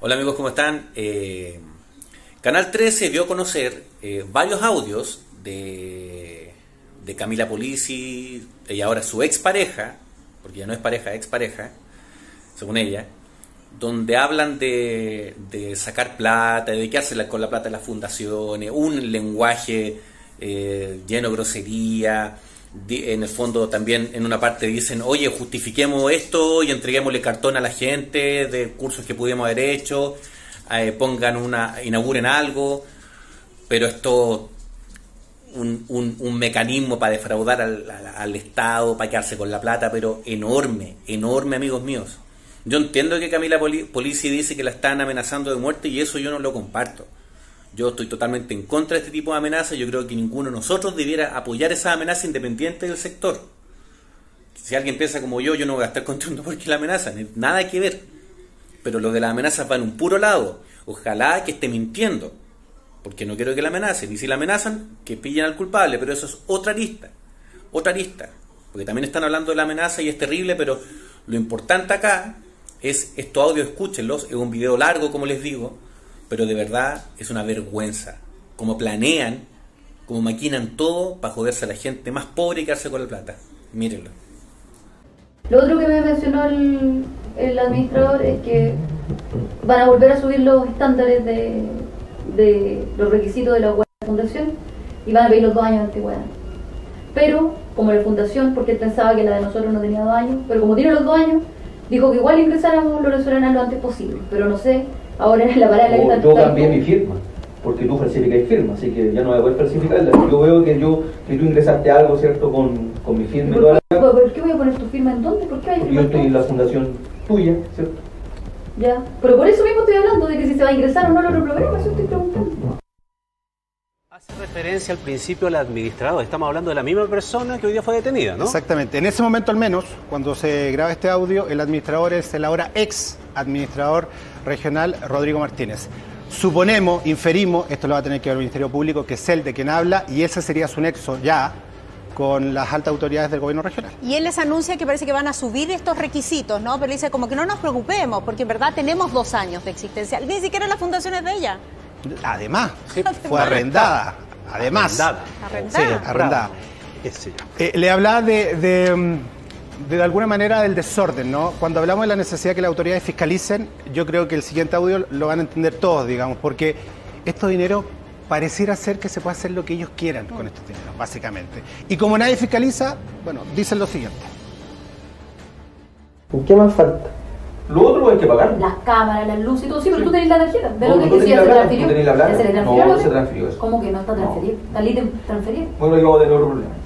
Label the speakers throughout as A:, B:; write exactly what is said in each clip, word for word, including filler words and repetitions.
A: Hola amigos, ¿cómo están? Eh, Canal trece dio a conocer eh, varios audios de, de Camila Polizzi y ahora su expareja, porque ya no es pareja, expareja, según ella, donde hablan de, de sacar plata, de qué hacer con la plata de las fundaciones, un lenguaje eh, lleno de grosería. En el fondo también en una parte dicen, oye, justifiquemos esto y entreguémosle cartón a la gente de cursos que pudimos haber hecho, eh, pongan una, inauguren algo, pero esto un, un, un mecanismo para defraudar al, al, al Estado, para quedarse con la plata, pero enorme, enorme, amigos míos. Yo entiendo que Camila Polizzi dice que la están amenazando de muerte y eso yo no lo comparto. Yo estoy totalmente en contra de este tipo de amenazas. Yo creo que ninguno de nosotros debiera apoyar esa amenaza independiente del sector. Si alguien piensa como yo, yo no voy a estar contento porque la amenaza, nada que ver. Pero los de las amenazas van un puro lado. Ojalá que esté mintiendo, porque no quiero que la amenacen. Y si la amenazan, que pillen al culpable. Pero eso es otra lista, otra lista. Porque también están hablando de la amenaza y es terrible, pero lo importante acá es estos audios, escúchenlos. Es un video largo, como les digo, pero de verdad es una vergüenza cómo planean, cómo maquinan todo para joderse a la gente más pobre y quedarse con la plata. Mírenlo.
B: Lo otro que me mencionó el, el administrador es que van a volver a subir los estándares de, de los requisitos de la fundación y van a pedir los dos años de antigüedad. Pero, como la fundación, porque él pensaba que la de nosotros no tenía dos años, pero como tiene los dos años, dijo que igual ingresáramos los venezolanos lo antes posible, pero no sé. Ahora es la parada de la
C: Yo cambié mi firma, porque tú falsificáis firma, así que ya no voy a poder falsificarla. Yo veo que yo que tú ingresaste algo, ¿cierto?, con, con mi firma y toda la...
B: ¿Por qué voy a poner tu firma en dónde? ¿Por qué
C: Porque yo estoy en la fundación tuya, ¿cierto?
B: Ya, pero por eso mismo estoy hablando de que si se va a ingresar o no lo problema, eso estoy preguntando.
D: Hace referencia al principio del administrador. Estamos hablando de la misma persona que hoy día fue detenida, ¿no?
E: Exactamente. En ese momento, al menos, cuando se graba este audio, el administrador es el ahora ex administrador regional Rodrigo Martínez. Suponemos, inferimos, esto lo va a tener que ver el Ministerio Público, que es él de quien habla y ese sería su nexo ya con las altas autoridades del gobierno regional.
F: Y él les anuncia que parece que van a subir estos requisitos, ¿no? Pero dice como que no nos preocupemos, porque en verdad tenemos dos años de existencia. Ni siquiera la fundación es de ella.
E: Además, fue arrendada. Además.
F: Arrendada.
E: Sí, arrendada. Eh, le hablaba de, de, de, de alguna manera del desorden, ¿no? Cuando hablamos de la necesidad de que las autoridades fiscalicen, yo creo que el siguiente audio lo van a entender todos, digamos, porque estos dineros pareciera ser que se puede hacer lo que ellos quieran con estos dineros, básicamente. Y como nadie fiscaliza, bueno, dicen lo siguiente.
C: ¿Qué más falta? Lo otro hay que pagar.
B: Las cámaras, las luces y todo, sí, pero sí. Tú tenés la tarjeta. ¿De
C: no,
B: lo que
C: tú
B: sí, ya se transfirió?
C: ¿Tú tenés la plata?
B: ¿Ya se le transfirió?
C: No, no se transfirió eso.
B: ¿Cómo que no está transferido?
C: No.
B: ¿Está libre transferido?
C: Bueno, yo voy a tener otro problema.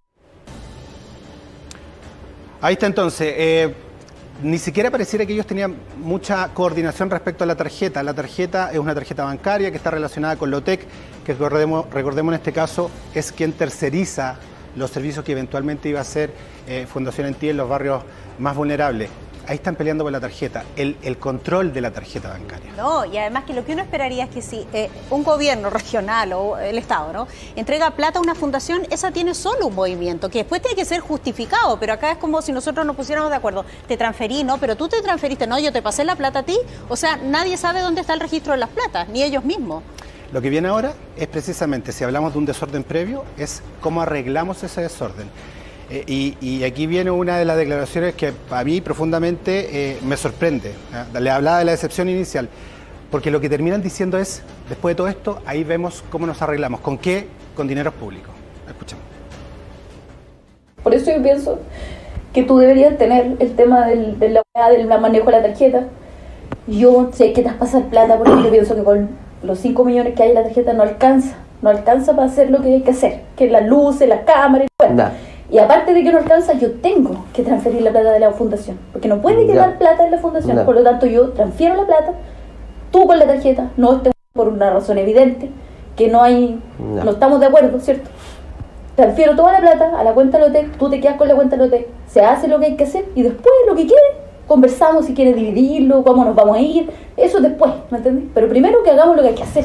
E: Ahí está entonces. Eh, ni siquiera pareciera que ellos tenían mucha coordinación respecto a la tarjeta. La tarjeta es una tarjeta bancaria que está relacionada con Lotec, que recordemos, recordemos en este caso es quien terceriza los servicios que eventualmente iba a hacer eh, Fundación En Ti en los barrios más vulnerables. Ahí están peleando por la tarjeta, el, el control de la tarjeta bancaria.
F: No, y además que lo que uno esperaría es que si eh, un gobierno regional o el Estado, ¿no?, entrega plata a una fundación, esa tiene solo un movimiento, que después tiene que ser justificado, pero acá es como si nosotros nos pusiéramos de acuerdo. Te transferí, ¿no? Pero tú te transferiste, no, yo te pasé la plata a ti. O sea, nadie sabe dónde está el registro de las platas, ni ellos mismos.
E: Lo que viene ahora es precisamente, si hablamos de un desorden previo, es cómo arreglamos ese desorden. Eh, y, y aquí viene una de las declaraciones que a mí profundamente eh, me sorprende. ¿eh? Le hablaba de la decepción inicial, porque lo que terminan diciendo es, después de todo esto, ahí vemos cómo nos arreglamos. ¿Con qué? Con dineros públicos. Escuchamos.
B: Por eso yo pienso que tú deberías tener el tema del, de la, del manejo de la tarjeta. Yo sé que te vas a pasar plata, porque yo pienso que con los cinco millones que hay en la tarjeta no alcanza. No alcanza para hacer lo que hay que hacer, que las luces, las cámaras, bueno. No. Y aparte de que no alcanza, yo tengo que transferir la plata de la fundación, porque no puede quedar plata en la fundación. No. Por lo tanto, yo transfiero la plata, tú con la tarjeta, no este por una razón evidente, que no hay, no. no estamos de acuerdo, ¿cierto? Transfiero toda la plata a la cuenta Lotec, tú te quedas con la cuenta Lotec, se hace lo que hay que hacer y después lo que quede, conversamos si quieres dividirlo, cómo nos vamos a ir, eso después, ¿me entiendes? Pero primero que hagamos lo que hay que hacer.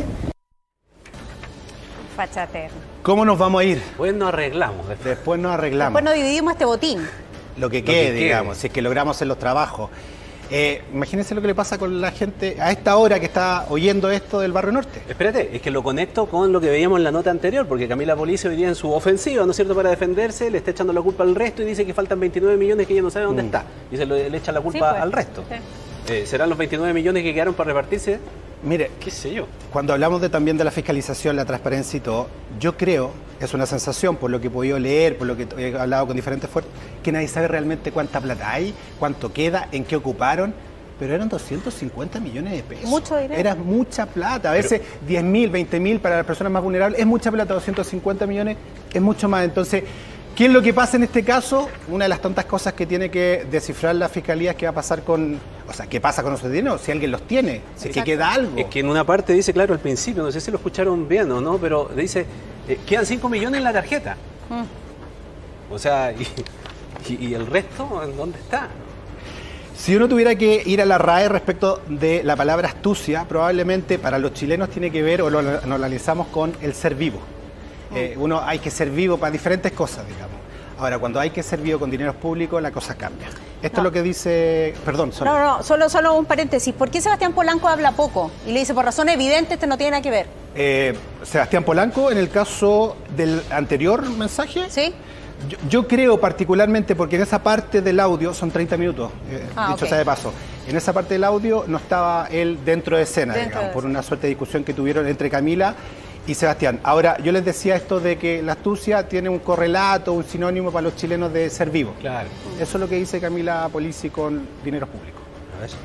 F: Fachatero.
E: ¿Cómo nos vamos a ir?
D: Después nos arreglamos. Después,
E: después nos arreglamos.
F: Después nos dividimos este botín.
E: Lo que quede, lo que digamos, quede. Si es que logramos hacer los trabajos. Eh, imagínense lo que le pasa con la gente a esta hora que está oyendo esto del Barrio Norte.
D: Espérate, es que lo conecto con lo que veíamos en la nota anterior, porque Camila Polici hoy día en su ofensiva, ¿no es cierto?, para defenderse, le está echando la culpa al resto y dice que faltan veintinueve millones que ella no sabe dónde mm. está. Y se le, le echa la culpa sí, pues. al resto. Sí. Eh, ¿Serán los veintinueve millones que quedaron para repartirse?
E: Mire,
D: qué sé yo.
E: Cuando hablamos de, también de la fiscalización, la transparencia y todo, yo creo, es una sensación, por lo que he podido leer, por lo que he hablado con diferentes fuerzas, que nadie sabe realmente cuánta plata hay, cuánto queda, en qué ocuparon, pero eran doscientos cincuenta millones de pesos.
F: Mucho dinero.
E: Era mucha plata. A veces pero, diez mil, veinte mil para las personas más vulnerables, es mucha plata, doscientos cincuenta millones es mucho más. Entonces, ¿qué es lo que pasa en este caso? Una de las tantas cosas que tiene que descifrar la Fiscalía es qué va a pasar con... O sea, ¿qué pasa con esos dineros? Si alguien los tiene, si es que queda algo.
D: Es que en una parte dice, claro, al principio, no sé si lo escucharon bien o no, pero dice, eh, quedan cinco millones en la tarjeta. Mm. O sea, y, y, y el resto, ¿en dónde está?
E: Si uno tuviera que ir a la R A E respecto de la palabra astucia, probablemente para los chilenos tiene que ver, o lo, lo analizamos con el ser vivo. Mm. Eh, uno hay que ser vivo para diferentes cosas, digamos. Ahora, cuando hay que ser vivo con dineros públicos, la cosa cambia. Esto no. es lo que dice... Perdón, solo.
F: No, no, solo, solo un paréntesis. ¿Por qué Sebastián Polanco habla poco? Y le dice, por razones evidentes, esto no tiene nada que ver.
E: Eh, Sebastián Polanco, en el caso del anterior mensaje...
F: Sí.
E: Yo, yo creo particularmente, porque en esa parte del audio, son treinta minutos, eh,
F: ah,
E: dicho
F: okay.
E: sea de paso, en esa parte del audio no estaba él dentro de escena,
F: dentro
E: digamos,
F: de
E: por una suerte de discusión que tuvieron entre Camila y Sebastián. Ahora, yo les decía esto de que la astucia tiene un correlato, un sinónimo para los chilenos de ser vivo.
D: Claro.
E: Eso es lo que dice Camila Polici con dineros públicos.
D: A ver.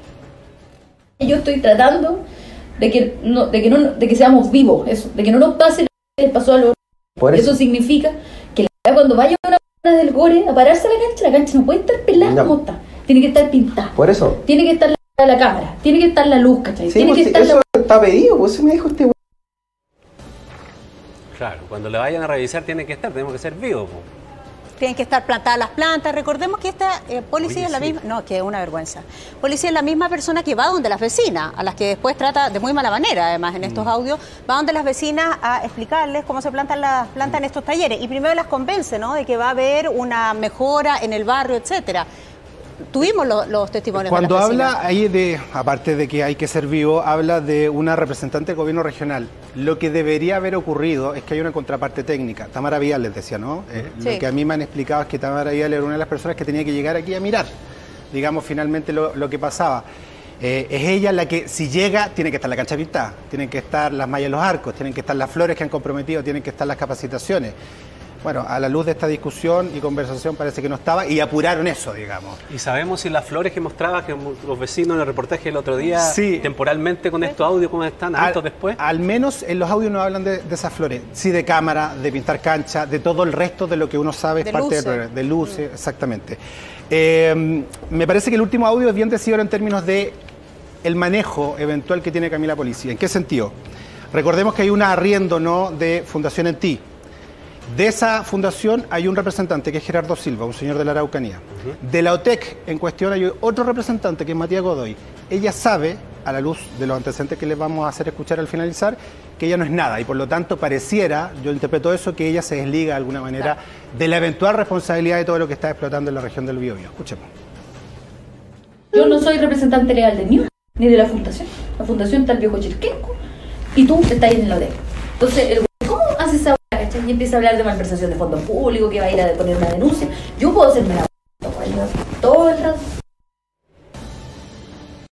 B: Yo estoy tratando de que, no, de que, no, de que seamos vivos, eso, de que no nos pase lo que les pasó a los... Por eso. Eso significa que la, cuando vaya una hora del gore a pararse a la cancha, la cancha no puede estar pelada no. como está. Tiene que estar pintada.
C: Por eso.
B: Tiene que estar la, la cámara, tiene que estar la luz, ¿cachai?
C: Sí,
B: tiene
C: pues
B: que estar
C: eso
B: la...
C: está pedido, pues eso me dijo este...
D: Claro, cuando le vayan a revisar tiene que estar, tenemos que ser vivos. Po.
F: Tienen que estar plantadas las plantas. Recordemos que esta eh, policía Oye, es la sí. misma... No, que es una vergüenza. Policía es la misma persona que va donde las vecinas, a las que después trata de muy mala manera, además, en estos mm. audios, va donde las vecinas a explicarles cómo se plantan las plantas mm. en estos talleres. Y primero las convence, ¿no?, de que va a haber una mejora en el barrio, etcétera. Tuvimos lo, los testimonios
E: Cuando
F: de las
E: habla ahí de, aparte de que hay que ser vivo, habla de una representante del gobierno regional. Lo que debería haber ocurrido es que hay una contraparte técnica. Tamara Vial les decía, ¿no? Eh, sí. Lo que a mí me han explicado es que Tamara Vial era una de las personas que tenía que llegar aquí a mirar, digamos, finalmente lo, lo que pasaba. Eh, es ella la que, si llega, tiene que estar la cancha pintada, tienen que estar las mallas en los arcos, tienen que estar las flores que han comprometido, tienen que estar las capacitaciones. Bueno, a la luz de esta discusión y conversación parece que no estaba y apuraron eso, digamos.
D: ¿Y sabemos si las flores que mostraba que los vecinos en el reportaje el otro día,
E: sí.
D: temporalmente con estos audios, cómo están, altos después?
E: Al menos en los audios no hablan de, de esas flores, sí de cámara, de pintar cancha, de todo el resto de lo que uno sabe es
F: de
E: parte
F: luces.
E: del programa, de luces, mm. exactamente. Eh, me parece que el último audio es bien decidido en términos de el manejo eventual que tiene Camila Polici. ¿En qué sentido? Recordemos que hay un arriendo, ¿no?, de Fundación En Ti. De esa fundación hay un representante que es Gerardo Silva, un señor de la Araucanía. Uh-huh. De la O T E C en cuestión hay otro representante que es Matías Godoy. Ella sabe, a la luz de los antecedentes que les vamos a hacer escuchar al finalizar, que ella no es nada y por lo tanto pareciera, yo interpreto eso, que ella se desliga de alguna manera claro. de la eventual responsabilidad de todo lo que está explotando en la región del Biobío. Escuchemos.
B: Yo no soy representante legal de ni ni de la fundación. La fundación está el viejo Chirquenco y tú estás ahí en la O T E C. Entonces, el ¿cómo hace esa hueá, cachai? Y empieza a hablar de malversación de fondos públicos, que va a ir a poner una denuncia. Yo puedo hacerme la todo el rato.